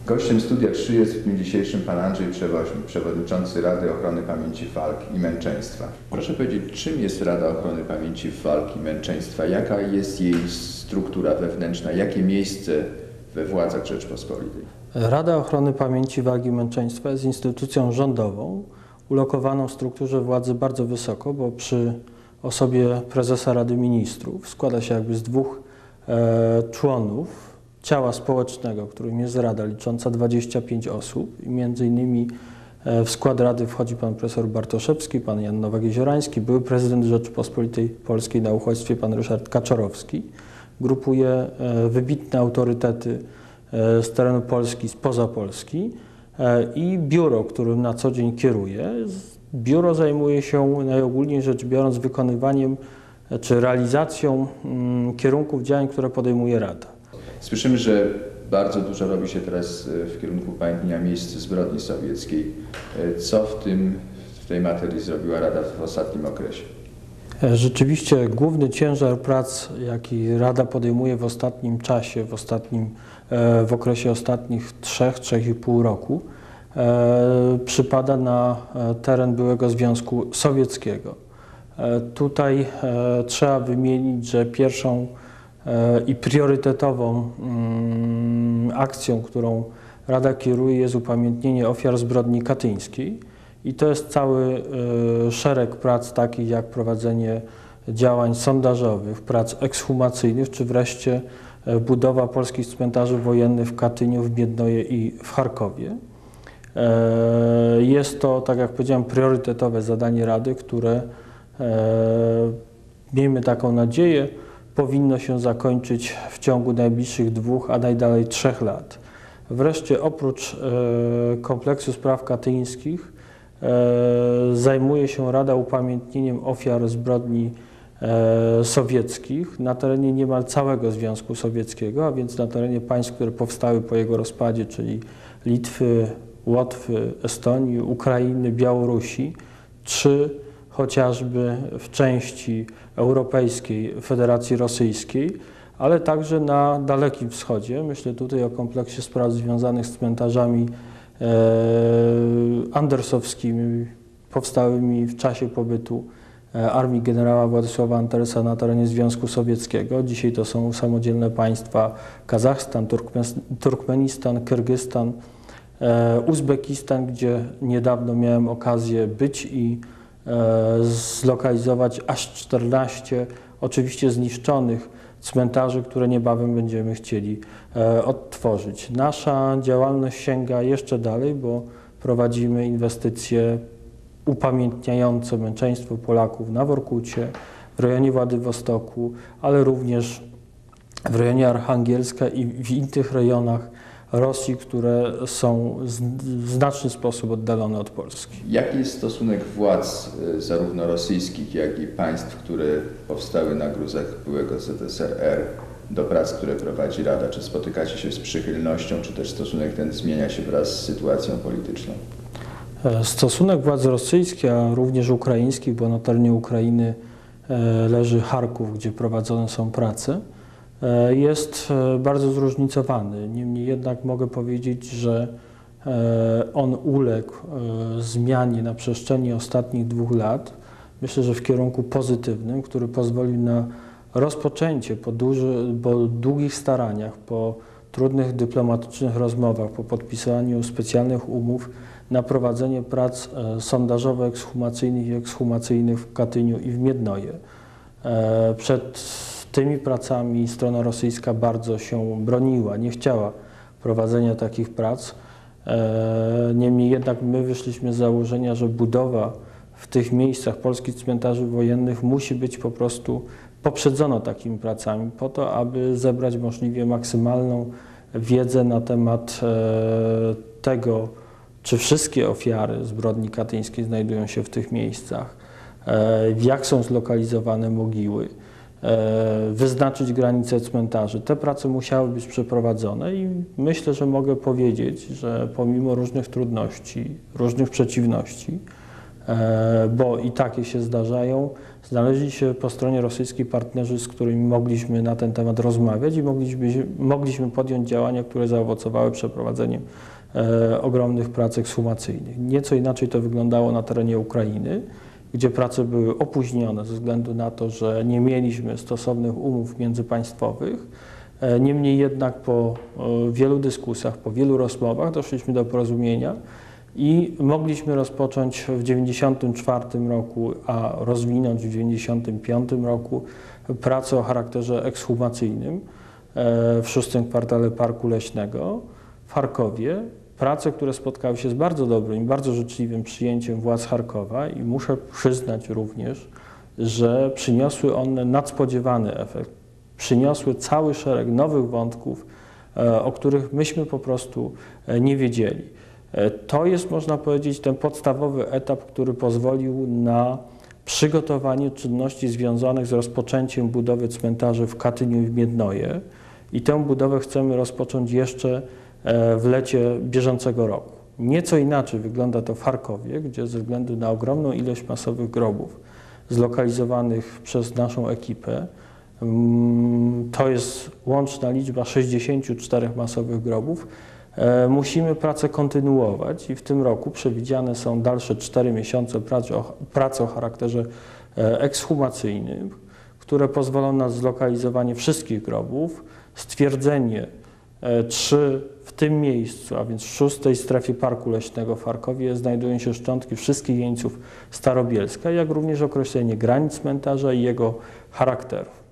Gościem Studia 3 jest w dniu dzisiejszym pan Andrzej Przewoźnik, przewodniczący Rady Ochrony Pamięci Walk i Męczeństwa. Proszę powiedzieć, czym jest Rada Ochrony Pamięci Walk i Męczeństwa? Jaka jest jej struktura wewnętrzna? Jakie miejsce we władzach Rzeczpospolitej? Rada Ochrony Pamięci Walk i Męczeństwa jest instytucją rządową, ulokowaną w strukturze władzy bardzo wysoko, bo przy osobie prezesa Rady Ministrów składa się jakby z dwóch członów ciała społecznego, którym jest Rada, licząca 25 osób i między innymi w skład Rady wchodzi pan profesor Bartoszewski, pan Jan Nowak-Jeziorański, były prezydent Rzeczypospolitej Polskiej na uchodźstwie, pan Ryszard Kaczorowski. Grupuje wybitne autorytety z terenu Polski, spoza Polski i biuro, którym na co dzień kieruje. Biuro zajmuje się najogólniej rzecz biorąc wykonywaniem czy realizacją kierunków działań, które podejmuje Rada. Słyszymy, że bardzo dużo robi się teraz w kierunku upamiętnienia miejsc zbrodni sowieckiej. Co w tej materii zrobiła Rada w ostatnim okresie? Rzeczywiście główny ciężar prac, jaki Rada podejmuje w ostatnim czasie, w okresie ostatnich 3–3,5 roku, przypada na teren byłego Związku Sowieckiego. Tutaj trzeba wymienić, że pierwszą i priorytetową akcją, którą Rada kieruje, jest upamiętnienie ofiar zbrodni katyńskiej. I to jest cały szereg prac takich jak prowadzenie działań sondażowych, prac ekshumacyjnych, czy wreszcie budowa polskich cmentarzy wojennych w Katyniu, w Miednoje i w Charkowie. Jest to, tak jak powiedziałem, priorytetowe zadanie Rady, które, miejmy taką nadzieję, powinno się zakończyć w ciągu najbliższych 2, a najdalej 3 lat. Wreszcie oprócz kompleksu spraw katyńskich zajmuje się Rada upamiętnieniem ofiar zbrodni sowieckich na terenie niemal całego Związku Sowieckiego, a więc na terenie państw, które powstały po jego rozpadzie, czyli Litwy, Łotwy, Estonii, Ukrainy, Białorusi, czy chociażby w części europejskiej Federacji Rosyjskiej, ale także na Dalekim Wschodzie. Myślę tutaj o kompleksie spraw związanych z cmentarzami andersowskimi, powstałymi w czasie pobytu armii generała Władysława Andersa na terenie Związku Sowieckiego. Dzisiaj to są samodzielne państwa Kazachstan, Turkmenistan, Kyrgyzstan, Uzbekistan, gdzie niedawno miałem okazję być i zlokalizować aż 14 oczywiście zniszczonych cmentarzy, które niebawem będziemy chcieli odtworzyć. Nasza działalność sięga jeszcze dalej, bo prowadzimy inwestycje upamiętniające męczeństwo Polaków na Workucie, w rejonie Władywostoku, ale również w rejonie Archangielska i w innych rejonach Rosji, które są w znaczny sposób oddalone od Polski. Jaki jest stosunek władz zarówno rosyjskich, jak i państw, które powstały na gruzach byłego ZSRR do prac, które prowadzi Rada? Czy spotykacie się z przychylnością, czy też stosunek ten zmienia się wraz z sytuacją polityczną? Stosunek władz rosyjskich, a również ukraińskich, bo na terenie Ukrainy leży Charków, gdzie prowadzone są prace, jest bardzo zróżnicowany. Niemniej jednak mogę powiedzieć, że on uległ zmianie na przestrzeni ostatnich 2 lat. Myślę, że w kierunku pozytywnym, który pozwolił na rozpoczęcie po długich staraniach, po trudnych dyplomatycznych rozmowach, po podpisaniu specjalnych umów na prowadzenie prac sondażowo-ekshumacyjnych i ekshumacyjnych w Katyniu i w Miednoje. Przed tymi pracami strona rosyjska bardzo się broniła, nie chciała prowadzenia takich prac. Niemniej jednak my wyszliśmy z założenia, że budowa w tych miejscach polskich cmentarzy wojennych musi być po prostu poprzedzona takimi pracami po to, aby zebrać możliwie maksymalną wiedzę na temat tego, czy wszystkie ofiary zbrodni katyńskiej znajdują się w tych miejscach, jak są zlokalizowane mogiły, wyznaczyć granice cmentarzy. Te prace musiały być przeprowadzone i myślę, że mogę powiedzieć, że pomimo różnych trudności, różnych przeciwności, bo i takie się zdarzają. Znaleźli się po stronie rosyjskiej partnerzy, z którymi mogliśmy na ten temat rozmawiać i mogliśmy podjąć działania, które zaowocowały przeprowadzeniem ogromnych prac ekshumacyjnych. Nieco inaczej to wyglądało na terenie Ukrainy, gdzie prace były opóźnione ze względu na to, że nie mieliśmy stosownych umów międzypaństwowych. Niemniej jednak po wielu dyskusjach, po wielu rozmowach doszliśmy do porozumienia i mogliśmy rozpocząć w 1994 roku, a rozwinąć w 1995 roku pracę o charakterze ekshumacyjnym w 6. kwartale Parku Leśnego w Charkowie. Prace, które spotkały się z bardzo dobrym i bardzo życzliwym przyjęciem władz Charkowa i muszę przyznać również, że przyniosły one nadspodziewany efekt. Przyniosły cały szereg nowych wątków, o których myśmy po prostu nie wiedzieli. To jest, można powiedzieć, ten podstawowy etap, który pozwolił na przygotowanie czynności związanych z rozpoczęciem budowy cmentarzy w Katyniu i w Miednoje. I tę budowę chcemy rozpocząć jeszcze w lecie bieżącego roku. Nieco inaczej wygląda to w Charkowie, gdzie ze względu na ogromną ilość masowych grobów zlokalizowanych przez naszą ekipę, to jest łączna liczba 64 masowych grobów, musimy pracę kontynuować i w tym roku przewidziane są dalsze 4 miesiące pracy o charakterze ekshumacyjnym, które pozwolą na zlokalizowanie wszystkich grobów, stwierdzenie, czy w tym miejscu, a więc w 6. strefie Parku Leśnego w Charkowie znajdują się szczątki wszystkich jeńców Starobielska, jak również określenie granic cmentarza i jego charakterów.